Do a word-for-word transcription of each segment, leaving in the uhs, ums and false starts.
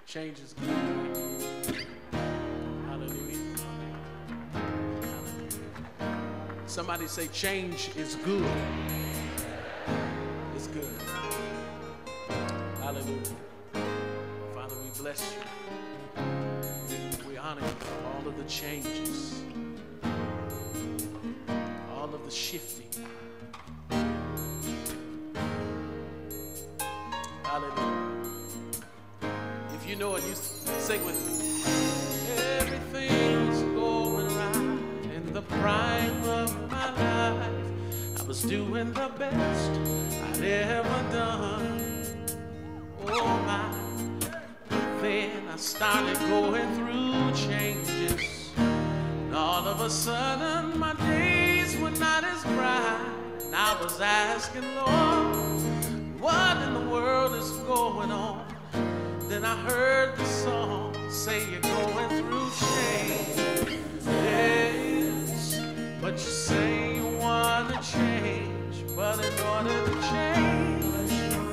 Change is good. Hallelujah. Hallelujah. Somebody say change is good. It's good. Hallelujah. Father, we bless you. We honor you for all of the changes, all of the shifting. Hallelujah. If you know it, you sing with me. Everything's going right in the prime of my life. I was doing the best I'd ever done. Oh my. But then I started going through changes. And all of a sudden my days were not as bright. And I was asking, Lord, what in the world is going on? Then I heard the song say you're going through change. Yes, but you say you want to change. But in order to change,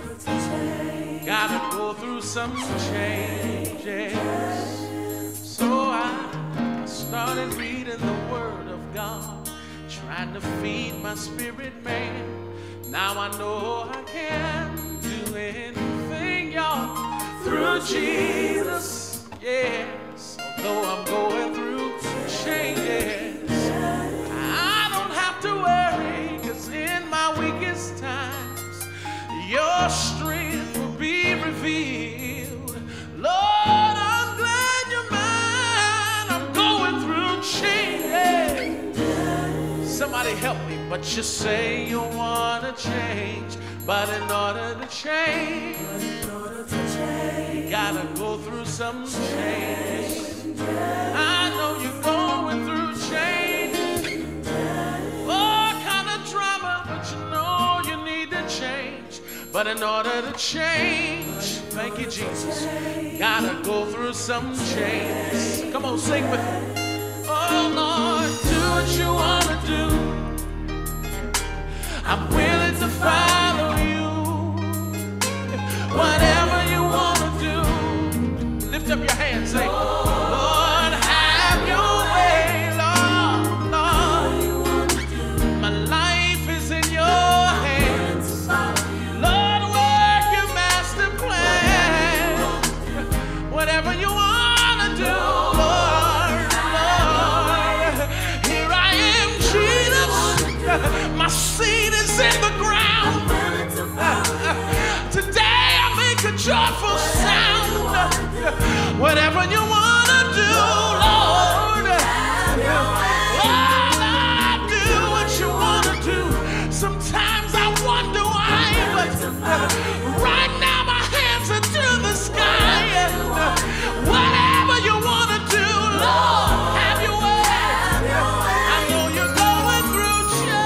gotta go through some changes. So I started reading the Word of God, trying to feed my spirit man. Now I know I can do anything, y'all, through Jesus, yes. Although I'm going through changes, I don't have to worry, cause in my weakest times, your strength will be revealed. Lord, I'm glad you're mine. I'm going through changes. Somebody help me. But you say you want to change, but in order to change, you gotta go through some changes. I know you're going through changes. All kind of drama, but you know you need to change. But in order to change, thank you, Jesus, gotta go through some changes. Come on, sing with me. Oh Lord, do what you wanna do. I'm willing to follow you. Whatever you want to do. Lift up your hands, say, Lord, have your way, Lord, Lord. My life is in your hands. Lord, work your master plan. Whatever you want to do, Lord, Lord. Here I am, Jesus. My seed is in the ground. Today I make a joyful sound. Whatever you want to do, Lord. Lord, do what you want to do. Sometimes I wonder why, but right now my hands are to the sky. Whatever you want to do, Lord, have your way. I know you're going through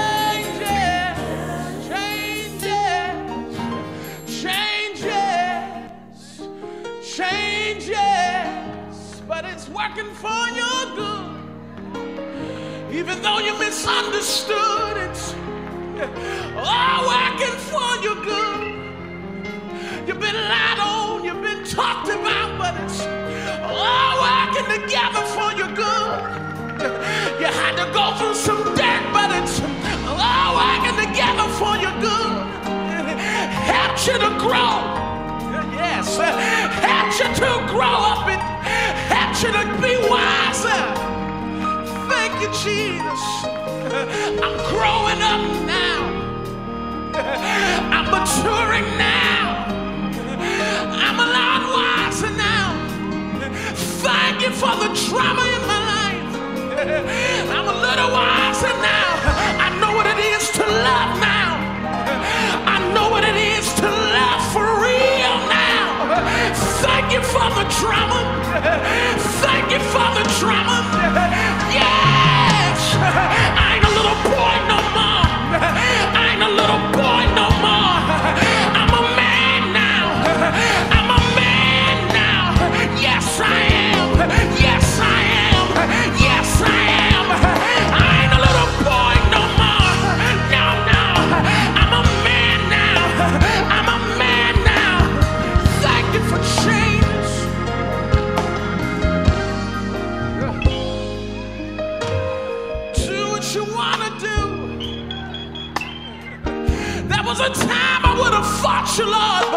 changes, but it's working for your good. Even though you misunderstood, it's all working for your good. You've been lied on, you've been talked about, but it's all working together for your good. You had to go through some dirt, but it's all working together for your good. Helped you to grow. Yes, help you to grow up and help you to be wiser. Thank you, Jesus. I'm growing up now. I'm maturing now. I'm a lot wiser now. Thank you for the trauma in my life. I'm a little wiser now. I know what it is to love now. I know what it is to love for real now. Thank you for the trauma. Thank you for the trauma. Yes! I ain't a little boy no more. I ain't a little boy no more. I'm a man.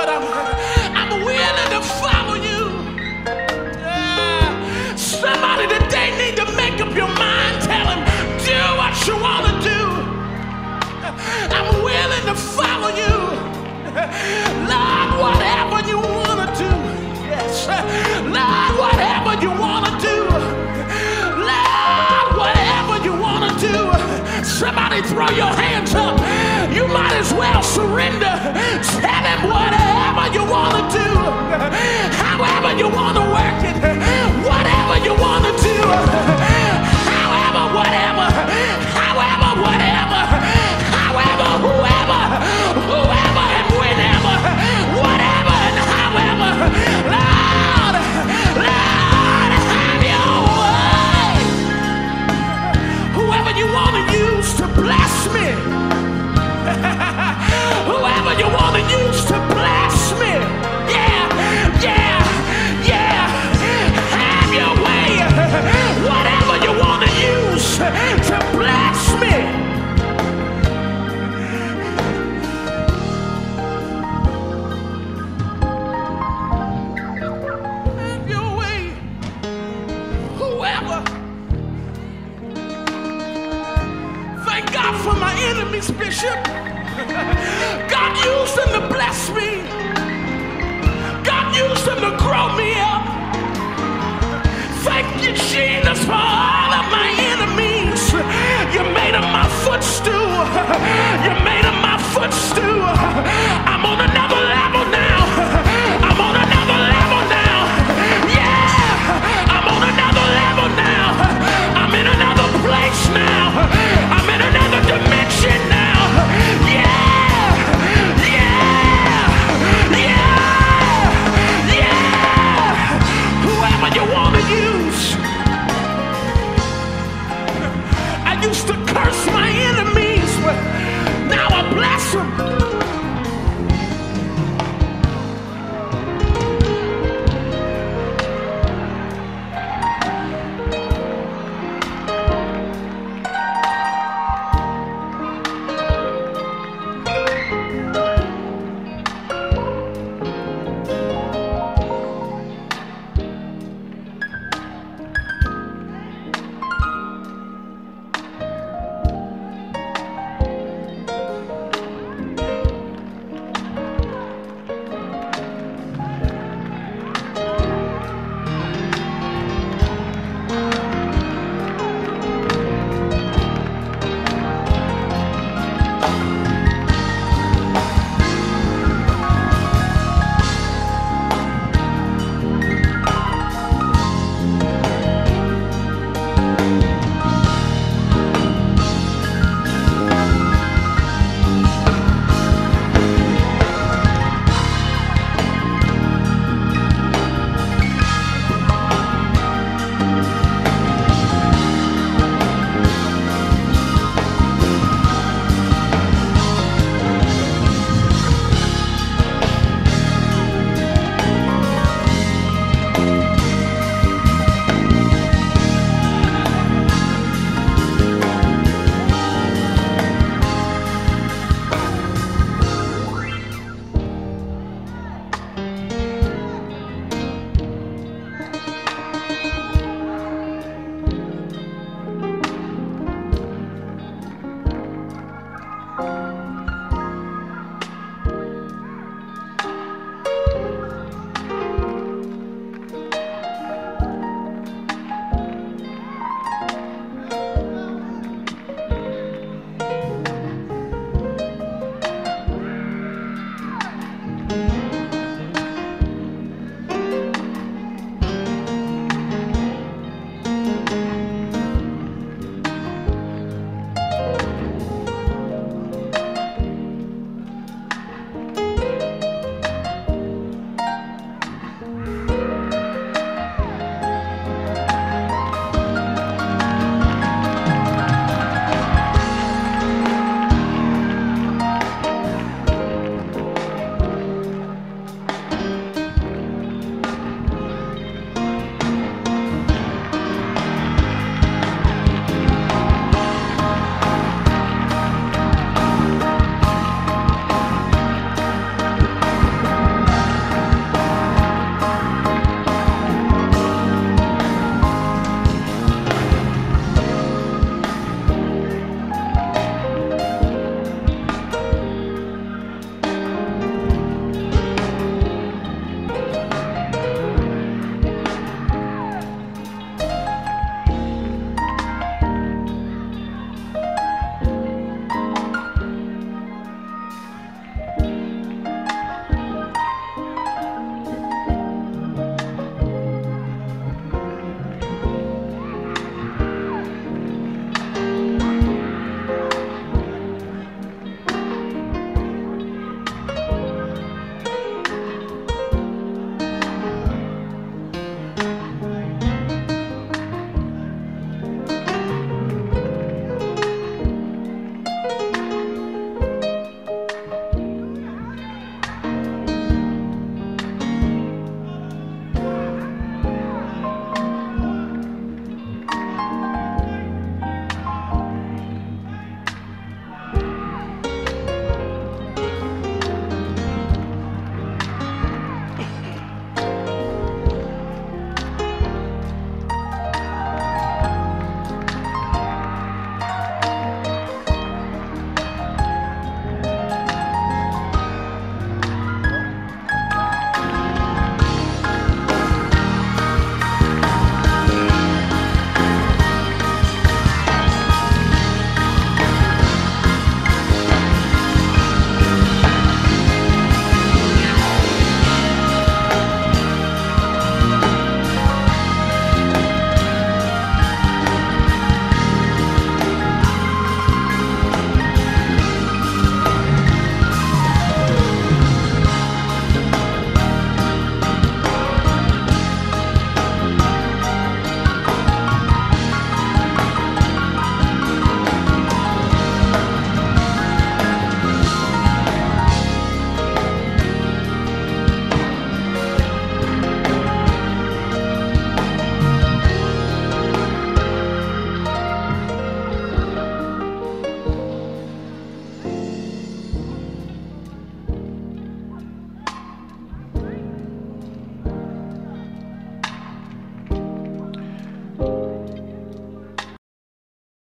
Lord, I'm, I'm willing to follow you. Yeah. Somebody today need to make up your mind. Tell him, do what you want to do. I'm willing to follow you. Lord, whatever you want to do. Yes. Lord, whatever you want to do. Lord, whatever you want to do. Somebody throw your hands up. You might as well surrender. Tell him whatever you want to do. However you want to work it. Whatever you want to do. However, whatever. However, whatever. However, whoever. Whoever and whenever. Whatever and however. Lord, Lord, have your way. Whoever you want to use to bless me. Whoever you want to use to bless me. Yeah, yeah, yeah. Have your way. Whatever you want to use to bless me. Have your way. Whoever. Thank God for my enemies, Bishop. God used them to bless me. God used them to grow me up. Thank you, Jesus, for all of my enemies. You made them my footstool. You made them my footstool.